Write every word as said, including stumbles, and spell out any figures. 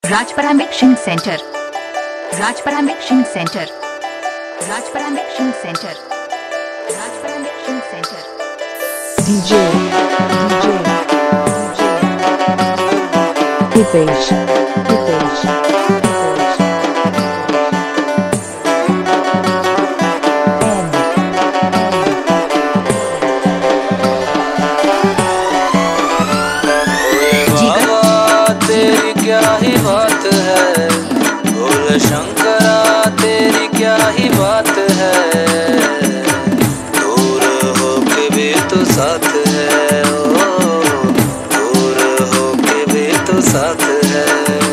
Rajpara mixing centre, Rajpara mixing centre, Rajpara mixing centre, Rajpara mixing centre. DJ DJ Hitesh Hitesh तेरी क्या ही बात है, भोले शंकरा तेरी क्या ही बात है। दूर होके भी तो साथ है, ओ दूर होके भी तो साथ है।